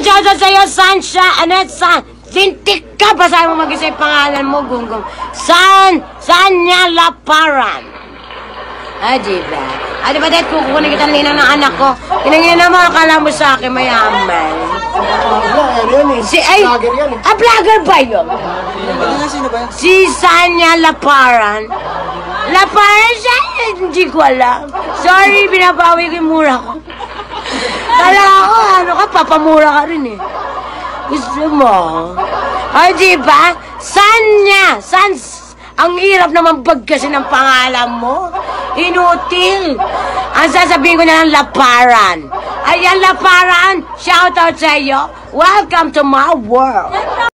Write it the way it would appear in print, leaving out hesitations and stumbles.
shoutout sa'yo, Sansha, Lintik ka, basahin mo mag-isa yung pangalan mo, Gunggong. Sanya Laparan. Diba? Diba, dahil kukunin kita ninang ng anak ko. Tinangin naman, akala mo sa akin, mayaman. Vlogger ba yun? Si Sanya Laparan. Laparan siya? Hindi ko alam. Sorry, binabawi ko yung mura ko. Talaga ako, papamura ka rin eh. Gusto mo? Diba? Sanya! Ang hirap naman bagkasin ng pangalan mo. Inutil. Ang sasabihin ko na lang, Laparan. Ayan, Laparan. Shoutout sa iyo. Welcome to my world.